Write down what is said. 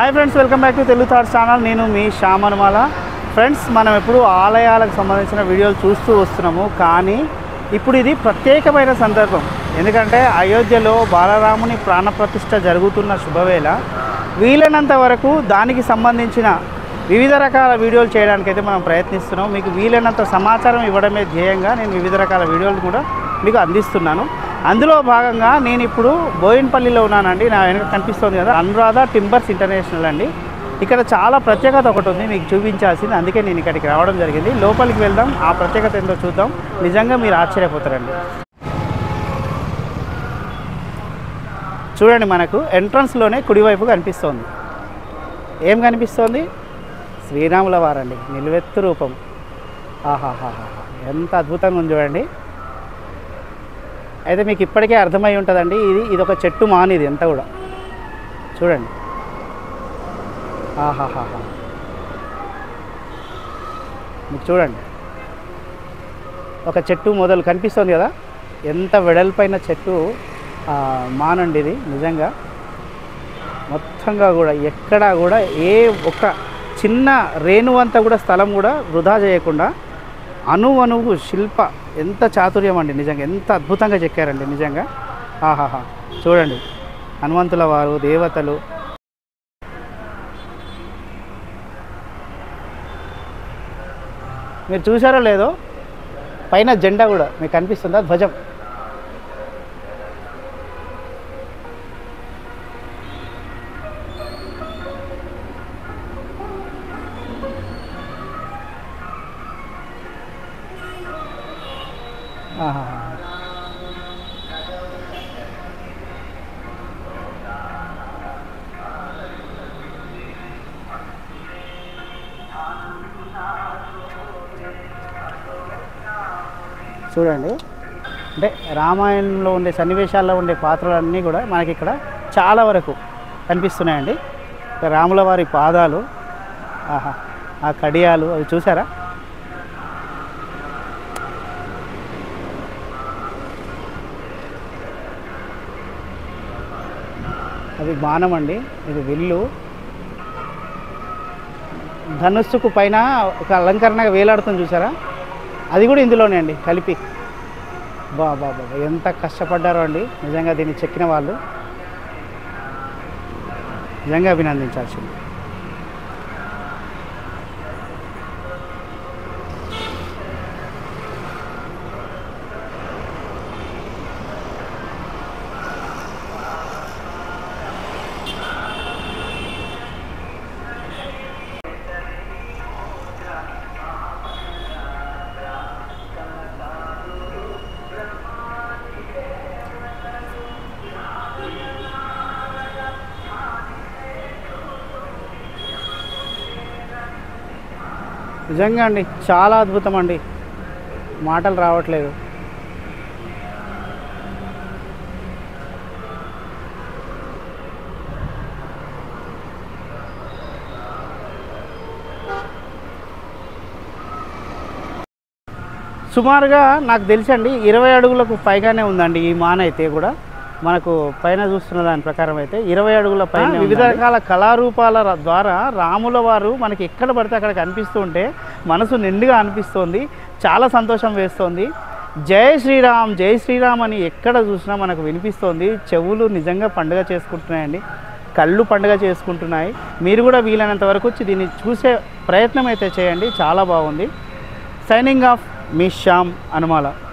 Hi friends, welcome back to Telugu thoughts channel. నేను మీ Shyam Anumala. Friends, మనం ఎప్పుడు ఆలయాలకు సంబంధించిన వీడియోలు చూస్తూ వస్తున్నాము, కానీ ఇప్పుడు ఇది ప్రత్యేకమైన సందర్భం. ఎందుకంటే అయోధ్యలో బాలరాముని ప్రాణప్రతిష్ఠ జరుగుతున్న శుభవేళ. వీలైనంత వరకు దానికి సంబంధించిన వివిధ రకాల వీడియోలు చేయడానికైతే మనం ప్రయత్నిస్తున్నాం. మీకు వీలైనంత సమాచారం ఇవ్వడమే ధ్యేయంగా నేను వివిధ రకాల వీడియోలు కూడా మీకు అందిస్తున్నాను. అందులో భాగంగా నేను ఇప్పుడు బోయిన్పల్లిలో ఉన్నానండి. నా వెనక కనిపిస్తుంది కదా, అనురాధ టింబర్స్ ఇంటర్నేషనల్ అండి. ఇక్కడ చాలా ప్రత్యేకత ఒకటి ఉంది, మీకు చూపించాల్సింది. అందుకే నేను ఇక్కడికి రావడం జరిగింది. లోపలికి వెళ్దాం, ఆ ప్రత్యేకత ఏంటో చూద్దాం. నిజంగా మీరు ఆశ్చర్యపోతారండి. చూడండి, మనకు ఎంట్రన్స్లోనే కుడివైపు కనిపిస్తోంది. ఏం కనిపిస్తోంది? శ్రీరాముల వారండి, నిలువెత్తు రూపం. ఆహాహాహా, ఎంత అద్భుతంగా ఉంది చూడండి. అయితే మీకు ఇప్పటికే అర్థమై ఉంటుందండి, ఇది ఒక చెట్టు మాను. ఇది ఎంత కూడా చూడండి. ఆహాహాహా, మీకు చూడండి, ఒక చెట్టు మొదలు కనిపిస్తుంది కదా, ఎంత వెడల్పైన చెట్టు మానండి ఇది. నిజంగా మొత్తంగా కూడా ఎక్కడా కూడా ఏ ఒక్క చిన్న రేణువంతా కూడా స్థలం కూడా వృధా చేయకుండా అణువణువు శిల్ప ఎంత చాతుర్యం అండి. నిజంగా ఎంత అద్భుతంగా చెక్కారండి నిజంగా. ఆహాహా, చూడండి, హనుమంతుల వారు, దేవతలు. మీరు చూసారో లేదో, పైన జెండా కూడా మీకు కనిపిస్తుందా, ధ్వజం. చూడండి, అంటే రామాయణంలో ఉండే సన్నివేశాల్లో ఉండే పాత్రలన్నీ కూడా మనకి ఇక్కడ చాలా వరకు కనిపిస్తున్నాయండి. రాముల వారి పాదాలు, ఆహా, ఆ కడియాలు, అవి చూసారా? అది బాణం అండి, ఇది విల్లు. ధనుస్సుకు పైన ఒక అలంకరణగా వేలాడుతుంది చూసారా, అది కూడా ఇందులోనే అండి కలిపి. బాబా ఎంత కష్టపడ్డారో అండి నిజంగా. దీన్ని చెక్కిన వాళ్ళు నిజంగా అభినందించాల్సింది. నిజంగా అండి, చాలా అద్భుతం అండి, మాటలు రావట్లేదు. సుమారుగా నాకు తెలిసండి 20 అడుగులకు పైగానే ఉందండి ఈ మాన. అయితే కూడా మనకు పైన చూస్తున్న దాని ప్రకారం అయితే 20 అడుగుల పైన వివిధ రకాల కళారూపాల ద్వారా రాముల వారు మనకి ఎక్కడ పడితే అక్కడ కనిపిస్తూ ఉంటే మనసు నిండుగా అనిపిస్తోంది, చాలా సంతోషం వేస్తోంది. జై శ్రీరామ్, జై శ్రీరామ్ అని ఎక్కడ చూసినా మనకు వినిపిస్తోంది. చెవులు నిజంగా పండుగ చేసుకుంటున్నాయండి, కళ్ళు పండుగ చేసుకుంటున్నాయి. మీరు కూడా వీలైనంత వరకు వచ్చి దీన్ని చూసే ప్రయత్నం అయితే చేయండి, చాలా బాగుంది. సైనింగ్ ఆఫ్ మీ శ్యామ్ అనుమాల.